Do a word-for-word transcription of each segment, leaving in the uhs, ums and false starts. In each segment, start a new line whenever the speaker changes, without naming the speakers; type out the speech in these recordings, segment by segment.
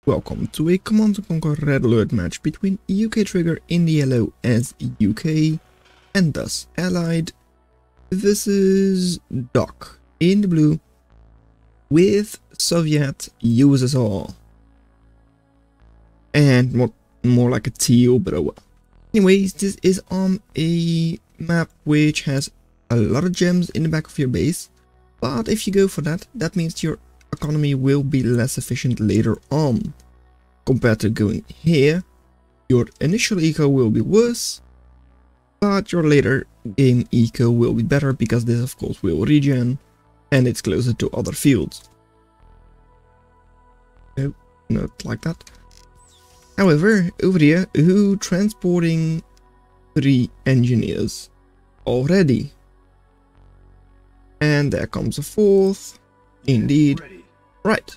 Welcome to a Command and Conquer Red Alert match between U K Trigger in the yellow as U K and thus Allied versus Doc in the blue with Soviet U S S R. And more, more like a teal, but oh well. Anyways, this is on a map which has a lot of gems in the back of your base, but if you go for that, that means your economy will be less efficient later on. Compared to going here, your initial eco will be worse, but your later game eco will be better because this of course will regen and it's closer to other fields. No, not like that. However, over here, who transporting three engineers already? And there comes a fourth. Indeed. Right.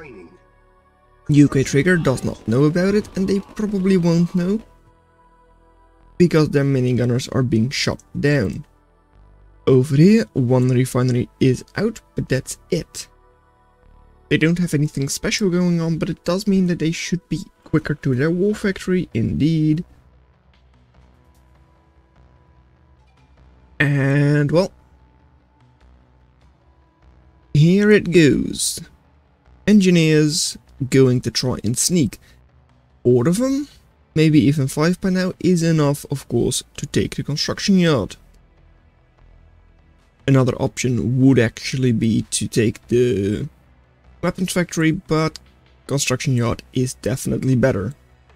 U K Trigger does not know about it, and they probably won't know because their minigunners are being shot down. Over here, one refinery is out, but that's it. They don't have anything special going on, but it does mean that they should be quicker to their war factory, indeed. And well, here it goes. Engineers going to try and sneak. Four of them, maybe even five by now, is enough, of course, to take the construction yard. Another option would actually be to take the weapons factory, but construction yard is definitely better.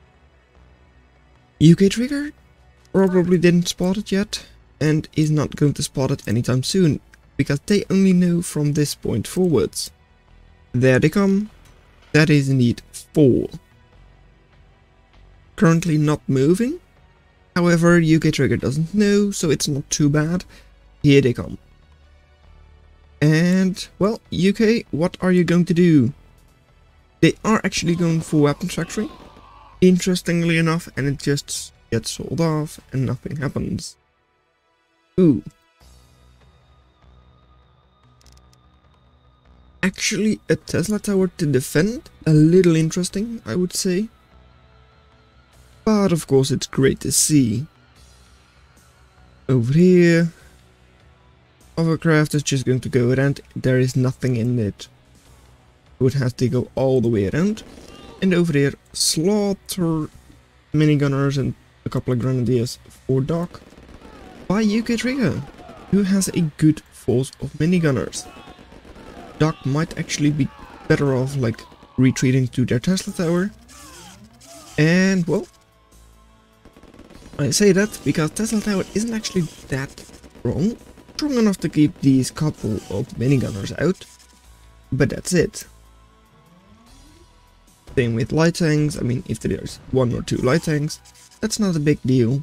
U K Trigger probably didn't spot it yet, and is not going to spot it anytime soon, because they only know from this point forwards. There they come. That is indeed four. Currently not moving. However, U K Trigger doesn't know, so it's not too bad. Here they come. And, well, U K, what are you going to do? They are actually going for weapons factory, interestingly enough, and it just gets sold off and nothing happens. Ooh. Actually, a Tesla tower to defend, a little interesting, I would say. But of course it's great to see. Over here, hovercraft is just going to go around, there is nothing in it. It would have to go all the way around. And over here, slaughter minigunners and a couple of grenadiers for Doc by U K Trigger, who has a good force of minigunners. Doc might actually be better off like retreating to their Tesla tower. And well, I say that because Tesla tower isn't actually that strong. Strong enough to keep these couple of minigunners out. But that's it. Same with light tanks. I mean, if there's one or two light tanks, that's not a big deal.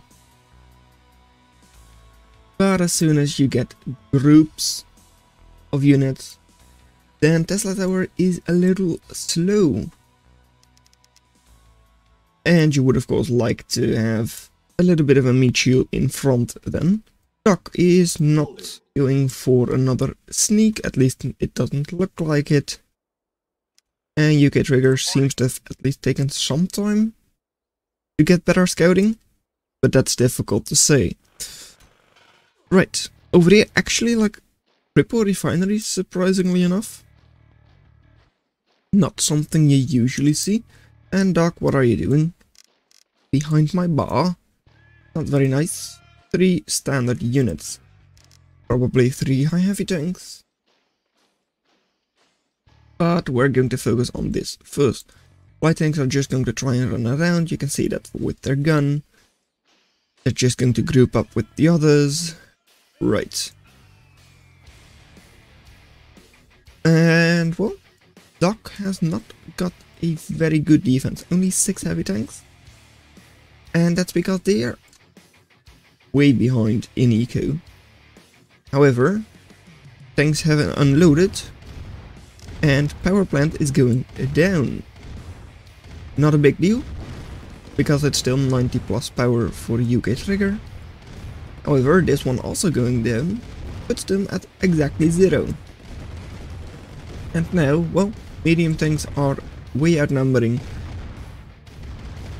But as soon as you get groups of units, then Tesla tower is a little slow. And you would of course like to have a little bit of a meat shield in front then. Doc is not going for another sneak, at least it doesn't look like it. And U K Trigger seems to have at least taken some time to get better scouting, but that's difficult to say. Right, over here actually like triple refineries, surprisingly enough. Not something you usually see. And Doc, what are you doing? Behind my bar? Not very nice. Three standard units. Probably three high heavy tanks. But we're going to focus on this first. Light tanks are just going to try and run around. You can see that with their gun. They're just going to group up with the others. Right. And well, Doc has not got a very good defense, only six heavy tanks. And that's because they are way behind in eco. However, tanks have unloaded and power plant is going down. Not a big deal, because it's still ninety plus power for U K Trigger. However, this one also going down puts them at exactly zero. And now, well, medium tanks are way outnumbering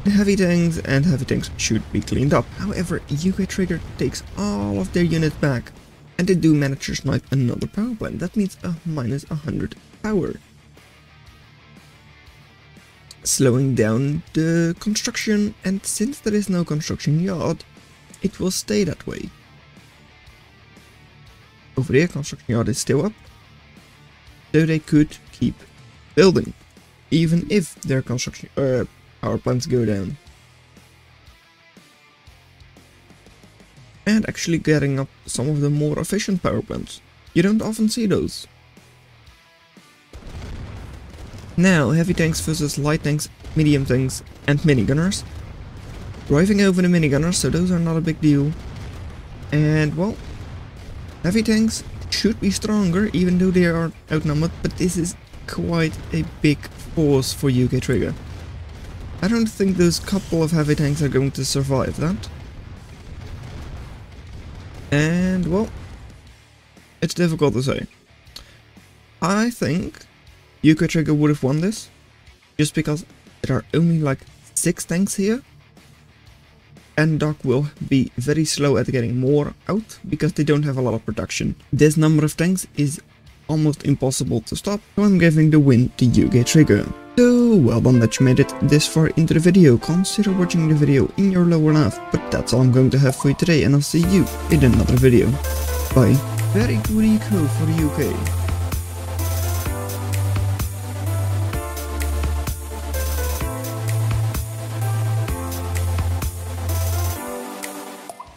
The heavy tanks and heavy tanks should be cleaned up. However, U K Trigger takes all of their units back, and they do manage to snipe another power plant. That means a minus one hundred power. Slowing down the construction, and since there is no construction yard, it will stay that way. Over there, construction yard is still up, so they could keep building, even if their construction uh, power plants go down. And actually getting up some of the more efficient power plants. You don't often see those. Now, heavy tanks versus light tanks, medium tanks and minigunners. Driving over the minigunners, so those are not a big deal. And well, heavy tanks should be stronger even though they are outnumbered, but this is quite a big force for U K Trigger. I don't think those couple of heavy tanks are going to survive that. And well, it's difficult to say. I think U K Trigger would have won this, just because there are only like six tanks here, and Doc will be very slow at getting more out because they don't have a lot of production. This number of tanks is almost impossible to stop, so I'm giving the win to U K Trigger. So well done that you made it this far into the video. Consider watching the video in your lower left, but that's all I'm going to have for you today, and I'll see you in another video. Bye. Very good eco for the U K.